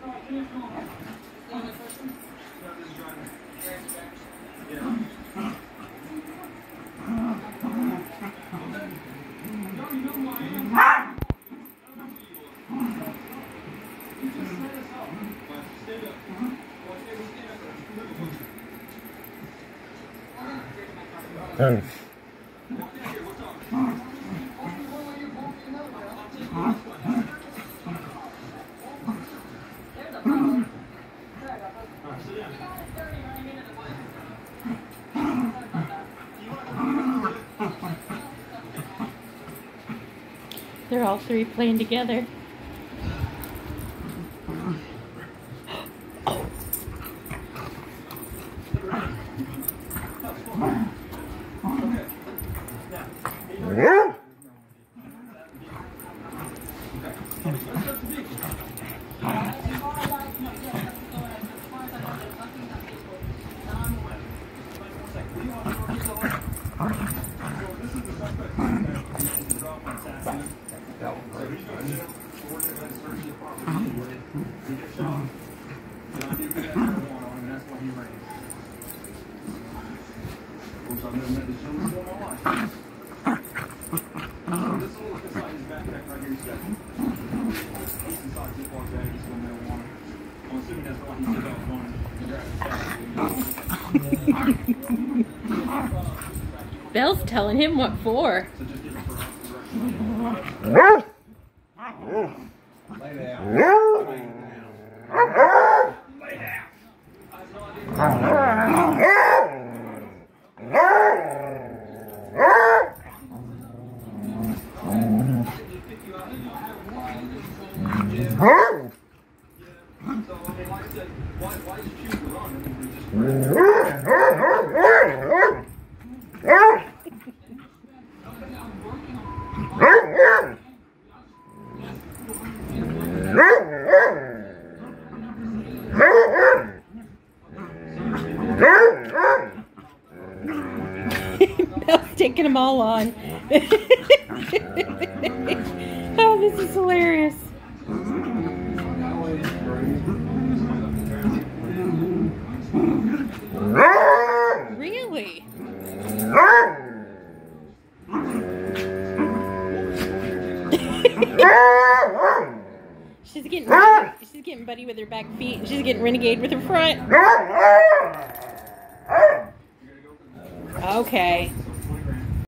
They're all three playing together. Belle's telling him what for. Belle's taking them all on. Oh, this is hilarious. Really? She's getting buddy with her back feet, and she's getting renegade with her front. Okay.